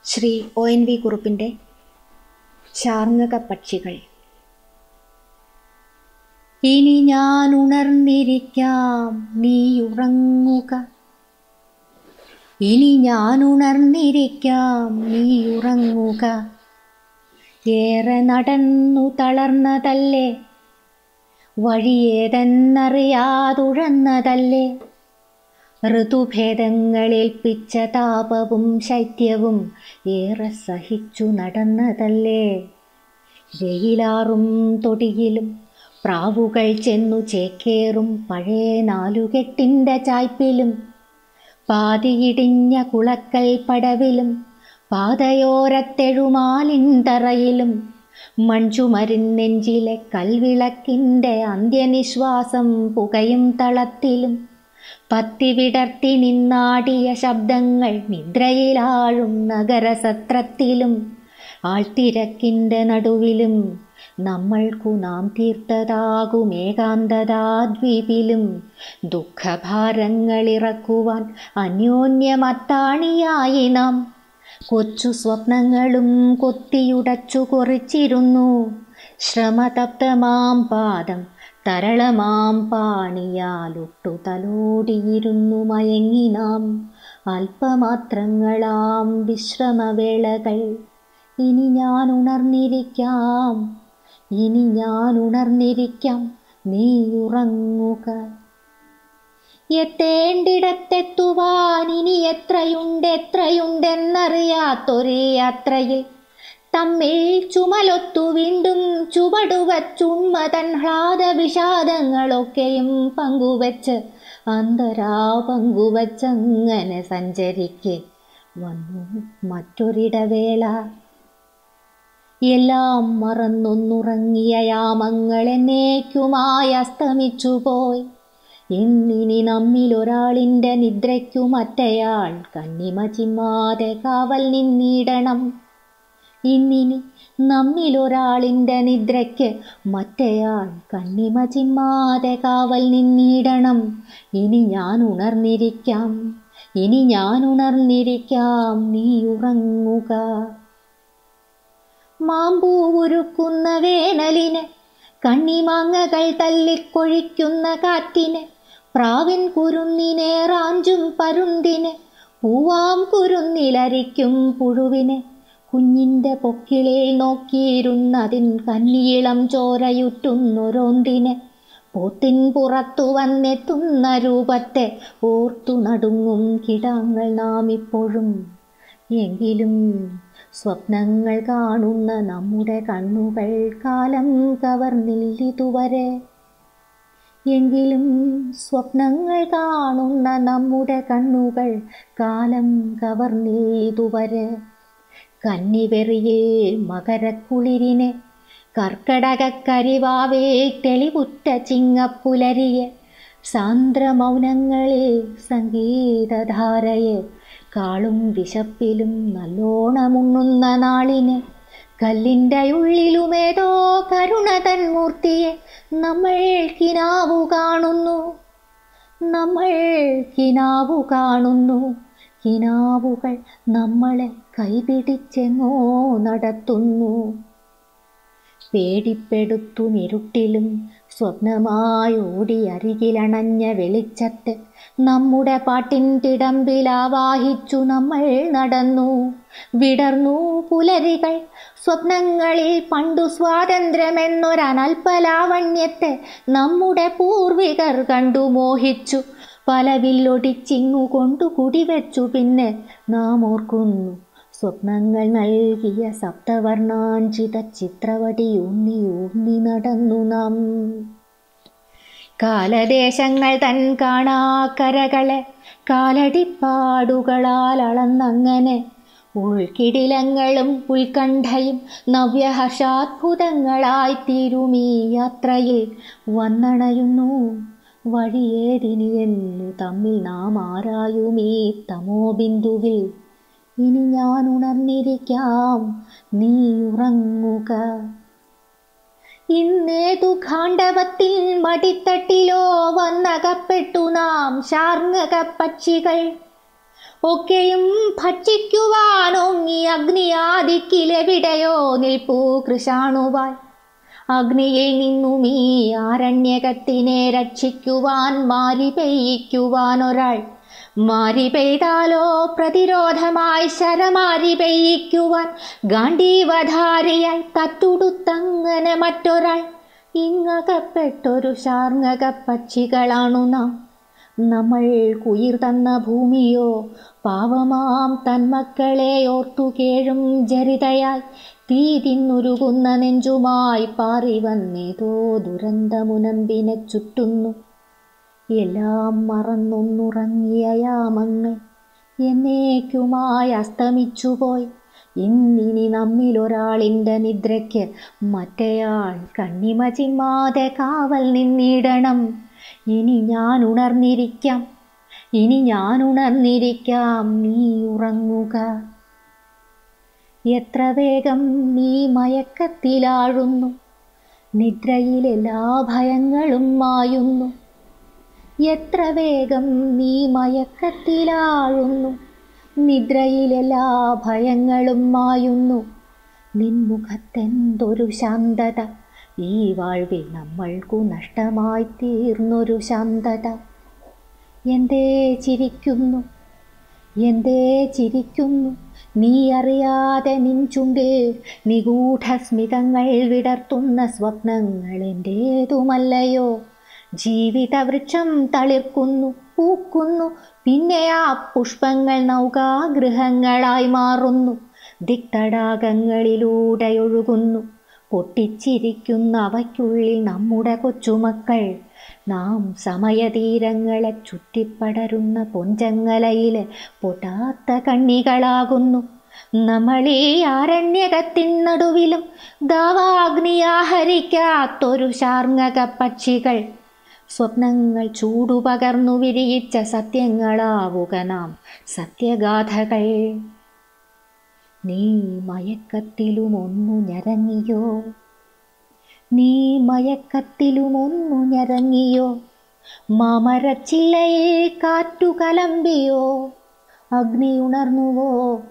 Shri ONV കുറുപ്പിൻ്റെ ചാർങ്ങക പക്ഷികൾ. ഇനി ഞാൻ ഉണർന്നിരിക്കാം, നീയുറങ്ങുക. ഇനി ഞാൻ ഉണർന്നിരിക്കാം, നീയുറങ്ങുക. ഏറെ നടന്നു തളർന്നതല്ലേ, വഴിയേതെന്നറിയാതുഴന്നതല്ലേ. ഋതുഭേദങ്ങളേൽപ്പിച്ച താപവും ശൈത്യവും ഏറെ സഹിച്ചു നടന്നതല്ലേ. വെയിലാറും തൊടിയിലും പ്രാവുകൾ ചെന്നു ചേക്കേറും പഴയ നാലുകെട്ടിൻ്റെ ചായ്പിലും പാതിയിടിഞ്ഞ കുളക്കൽ പടവിലും പാതയോരത്തെഴുമാലിൻ തറയിലും മൺചുമരിൻ കൽവിളക്കിൻ്റെ അന്ത്യനിശ്വാസം പുകയും തളത്തിലും പത്തി വിടർത്തി നിന്നാടിയ ശബ്ദങ്ങൾ നിദ്രയിലാഴും നഗരസത്രത്തിലും ആൾത്തിരക്കിൻ്റെ നടുവിലും നമ്മൾക്കു നാം തീർത്തതാകും ഏകാന്തതാദ്വീപിലും ദുഃഖഭാരങ്ങളിറക്കുവാൻ അന്യോന്യമത്താണിയായി നാം കൊച്ചു സ്വപ്നങ്ങളും കൊത്തിയുടച്ചു കുറിച്ചിരുന്നു. ശ്രമതപ്തമാം പാദം തരളമാം പാണിയാലൊട്ടു തലോടിയിരുന്നു മയങ്ങി നാം. അല്പമാത്രങ്ങളാം വിശ്രമവേളകൾ. ഇനി ഞാൻ ഉണർന്നിരിക്കാം, ഇനി ഞാൻ ഉണർന്നിരിക്കാം, നീ ഉറങ്ങുക. എത്തേണ്ടിടത്തെത്തുവാൻ ഇനി എത്രയുണ്ടെന്നറിയാത്തൊരേ യാത്രയിൽ തമ്മിൽ ചുമലൊത്തു വീണ്ടും ചുവടുവച്ചുണ്മതൻ ഹ്ലാദവിഷാദങ്ങളൊക്കെയും പങ്കുവച്ച് പങ്കുവച്ചങ്ങനെ സഞ്ചരിക്കെ വന്നു മറ്റൊരിടവേള. എല്ലാം മറന്നൊന്നുറങ്ങിയ യാമങ്ങൾ എന്നേക്കുമായി അസ്തമിച്ചുപോയി. ഇന്നിനി നമ്മിലൊരാളിൻ്റെ നിദ്രയ്ക്കു മറ്റയാൾ കണ്ണിമ ചിമ്മാതെ കാവൽ നിന്നിടണം. ഇന്നിനി നമ്മിലൊരാളിൻ്റെ നിദ്രയ്ക്ക് മറ്റയാൾ കണ്ണിമ ചിമ്മാതെ കാവൽ നിന്നിടണം. ഇനി ഞാൻ ഉണർന്നിരിക്കാം, ഇനി ഞാൻ ഉണർന്നിരിക്കാം, നീ ഉറങ്ങുക. മാമ്പൂവുരുക്കുന്ന വേനലിന്, കണ്ണിമാങ്ങകൾ തല്ലിക്കൊഴിക്കുന്ന കാറ്റിന്, പ്രാവിൻ കുരുന്നിനെ റാഞ്ചും പരുന്തിന്, പൂവാം കുരുന്നിലരിക്കും പുഴുവിന്, കുഞ്ഞിൻ്റെ പൊക്കിളിൽ നോക്കിയിരുന്നതിൻ കന്നിയിളം ചോരയുറ്റുന്നൊരോന്തിന്, പോത്തിൻ പുറത്തു വന്നെത്തുന്ന രൂപത്തെ ഓർത്തു നടുങ്ങും കിടാങ്ങൾ നാം ഇപ്പോഴും. എങ്കിലും സ്വപ്നങ്ങൾ കാണുന്ന നമ്മുടെ കണ്ണുകൾ കാലം കവർന്നില്ലിതുവരെ. എങ്കിലും സ്വപ്നങ്ങൾ കാണുന്ന നമ്മുടെ കണ്ണുകൾ കാലം കവർന്നില്ലിതുവരെ. കന്നിവെറിയിൽ മകരക്കുളിരിനെ, കർക്കടകരിവാവേ തെളിവുറ്റ ചിങ്ങപ്പുലരിയെ, സാന്ദ്രമൗനങ്ങളിൽ സംഗീതധാരയെ, കാളും വിശപ്പിലും നല്ലോണമുണ്ണുന്ന നാളിനെ, കല്ലിൻ്റെ ഉള്ളിലുമേതോ കരുണതൻ മൂർത്തിയെ നമ്മൾ കിനാവു കാണുന്നു, നമ്മൾ കിനാവു കാണുന്നു. കിനാവുകൾ നമ്മളെ കൈപിടിച്ചെങ്ങോ നടത്തുന്നു. പേടിപ്പെടുത്തുമിരുട്ടിലും സ്വപ്നമായി ഓടി അരികിലണഞ്ഞ വെളിച്ചത്തെ നമ്മുടെ പാട്ടിൻ തിടമ്പിലാവാഹിച്ചു നമ്മൾ നടന്നു. വിടർന്നു പുലരികൾ സ്വപ്നങ്ങളിൽ പണ്ടു സ്വാതന്ത്ര്യമെന്നൊരനൽപലാവണ്യത്തെ നമ്മുടെ പൂർവികർ കണ്ടു മോഹിച്ചു. പലവില്ലൊടിച്ചിങ്ങു കൊണ്ടു കുടിവെച്ചു. പിന്നെ നാം ഓർക്കുന്നു സ്വപ്നങ്ങൾ നൽകിയ സപ്തവർണാഞ്ചിത ചിത്രവടി ഊന്നി ഊന്നി നടന്നു നാം. കാലദേശങ്ങൾ തൻ കാണാക്കരകളെ കാലടിപ്പാടുകളാൽ അളന്നങ്ങനെ ഉൾക്കിടിലങ്ങളും ഉത്കണ്ഠയും നവ്യഹർഷാത്ഭുതങ്ങളായി തീരുമീ യാത്രയിൽ വന്നണയുന്നു. വഴിയേതിനിയെന്നു തമ്മിൽ നാം ആരായുമീ തമോബിന്ദുവിൽ. ഇനി ഞാൻ ഉണർന്നിരിക്കാം, നീ ഉറങ്ങുക. ഇന്നേതു ഖാണ്ഡവത്തിൽ മടിത്തട്ടിലോ വന്നകപ്പെട്ടു നാം ശാർങ്ങക പക്ഷികൾ. ഒക്കെയും ഭക്ഷിക്കുവാനോങ്ങി അഗ്നിയാദിക്കിലെവിടെയോ നിൽപ്പൂ കൃശാണുവായി. അഗ്നിയിൽ നിന്നും ഈ ആരണ്യകത്തിനെ രക്ഷിക്കുവാൻ മാരി പെയ്യിക്കുവാൻ ഒരാൾ. മാരി പെയ്താലോ പ്രതിരോധമായി ശരമാരി പെയ്യിക്കുവാൻ ഗാണ്ഡീവധാരിയായി തട്ടുടുത്തങ്ങനെ മറ്റൊരാൾ. ഇങ്ങകപ്പെട്ടൊരു ശാർങ്ങക പക്ഷികളാണു നാം. നമ്മൾ കുയിർ തന്ന ഭൂമിയോ പാവമാം തന്മക്കളെ ഓർത്തു കേഴും ജരിതയായി തീ തിന്നുരുകുന്ന നെഞ്ചുമായി പാറി വന്നേതോ ദുരന്തമുനമ്പിനെ ചുറ്റുന്നു. എല്ലാം മറന്നൊന്നുറങ്ങിയ യാമങ്ങൾ എന്നേക്കുമായി അസ്തമിച്ചുപോയി. ഇന്നിനി നമ്മിലൊരാളിൻ്റെ നിദ്രയ്ക്ക് മറ്റേയാൾ കണ്ണിമ ചിമ്മാതെ കാവൽ നിന്നിടണം. ഇനി ഞാൻ ഉണർന്നിരിക്കാം, ഇനി ഞാൻ ഉണർന്നിരിക്കാം, നീ ഉറങ്ങുക. എത്ര വേഗം നീ മയക്കത്തിലാഴുന്നു, നിദ്രയിലെല്ലാ ഭയങ്ങളും മായുന്നു. എത്ര വേഗം നീ മയക്കത്തിലാഴുന്നു, നിദ്രയിലെല്ലാ ഭയങ്ങളും മായുന്നു. നിൻമുഖത്തെന്തൊരു ശാന്തത, ഈ വാഴ്വിൽ നമ്മൾക്കു നഷ്ടമായി തീർന്നൊരു ശാന്തത. എന്തേ ചിരിക്കുന്നു, എന്തേ ചിരിക്കുന്നു, നീ അറിയാതെ നിൻ ചുണ്ടിൽ നിഗൂഢസ്മിതങ്ങൾ വിടർത്തുന്ന സ്വപ്നങ്ങൾ എൻ്റേതുമല്ലയോ. ജീവിതവൃക്ഷം തളിർക്കുന്നു, പൂക്കുന്നു, പിന്നെ ആ പുഷ്പങ്ങൾ നൗകാഗൃഹങ്ങളായി മാറുന്നു. ദിക്തടാകങ്ങളിലൂടെ ഒഴുകുന്നു, പൊട്ടിച്ചിരിക്കുന്ന അവയ്ക്കുള്ളിൽ നമ്മുടെ കൊച്ചുമക്കൾ. നാം സമയതീരങ്ങളെ ചുറ്റിപ്പടരുന്ന പൊൻചങ്ങലയിലെ പൊട്ടാത്ത കണ്ണികളാകുന്നു. നമ്മളീ ആരണ്യകത്തിൻ നടുവിലും ദാവാഗ്നിയാഹരിക്കാത്തൊരു ശാർങ്ങക പക്ഷികൾ. സ്വപ്നങ്ങൾ ചൂടുപകർന്നു വിരിയിച്ച സത്യങ്ങളാവുക നാം, സത്യഗാഥകൾ. നീ മയക്കത്തിലുമൊന്നു ഞരങ്ങിയോ, നീ മയക്കത്തിലുമൊന്നു ഞരങ്ങിയോ. മാമരച്ചില്ലയിൽ കാറ്റു കലമ്പിയോ, അഗ്നി ഉണർന്നുവോ.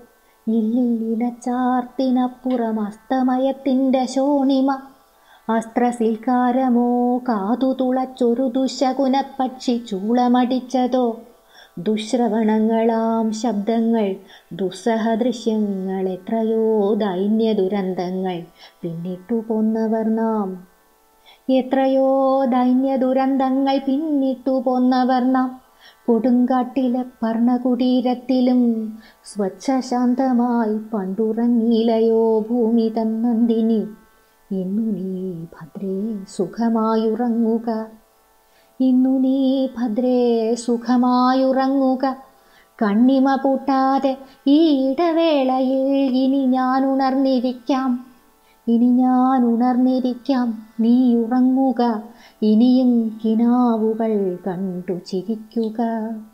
ഇല്ലിലച്ചാർത്തിനപ്പുറം അസ്തമയത്തിൻ്റെ ശോണിമ. അസ്ത്രസിൽക്കാരമോ കാതു തുളച്ചൊരു ദുശകുനപ്പക്ഷി ചൂളമടിച്ചതോ. ദുശ്രവണങ്ങളാം ശബ്ദങ്ങൾ, ദുസ്സഹദൃശ്യങ്ങൾ, എത്രയോ ദൈന്യ ദുരന്തങ്ങൾ പിന്നിട്ടു പോന്നവർ നാം. എത്രയോ ദൈന്യ ദുരന്തങ്ങൾ പിന്നിട്ടു പോന്നവർ നാം. കൊടുങ്കാട്ടിലെ പർണകുടീരത്തിലും സ്വച്ഛശാന്തമായി പണ്ടുറങ്ങിയിലയോ ഭൂമി തന്നന്തിനി. ഇന്നു നീ ഭദ്രേ സുഖമായുറങ്ങുക, ഇന്നു നീ ഭദ്രേ സുഖമായുറങ്ങുക. കണ്ണിമ പൂട്ടാതെ ഈ ഇടവേളയിൽ ഇനി ഞാൻ ഉണർന്നിരിക്കാം, ഇനി ഞാൻ ഉണർന്നിരിക്കാം, നീ ഉറങ്ങുക. ഇനിയും കിനാവുകൾ കണ്ടു ചിരിക്കുക.